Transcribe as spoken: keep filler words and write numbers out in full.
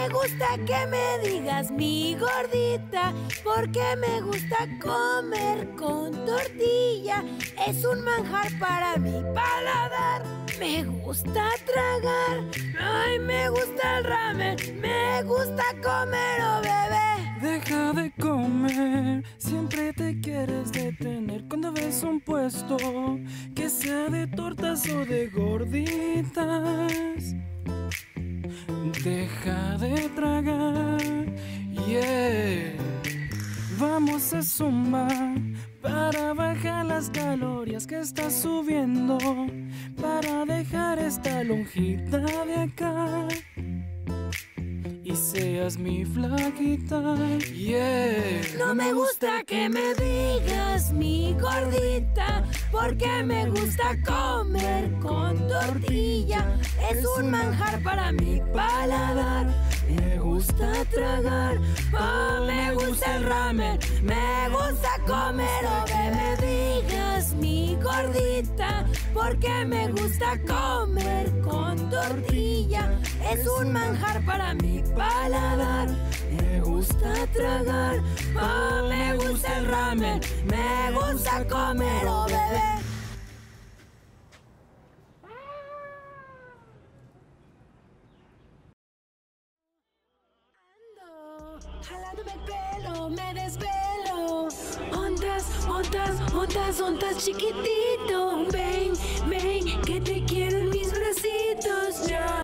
me gusta que me digas mi gordita, porque me gusta comer con tortilla. Es un manjar para mi paladar. Me gusta tragar, ay, me gusta el ramen, me gusta comer, oh bebé. Deja de comer, siempre te quieres detener cuando ves un puesto que sea de tortas o de gorditas. Deja de tragar, yeah. Vamos a zumba para bajar las calorías que estás subiendo, para dejar esta lonjita de acá y seas mi flaquita, yeah. No me gusta que me digas mi gordita, porque me gusta comer con tortilla. Es un manjar para mi paladar. Me gusta tragar, oh, me gusta el ramen, me gusta comer, oh, que me digas mi gordita, porque me gusta comer con tortilla. Es un manjar para mi paladar. Me gusta tragar, oh, me gusta el ramen, me gusta comer, oh bebé. Jalándome el pelo, me desvelo. Ondas, ondas, ondas, ondas, chiquitito. Ven, ven.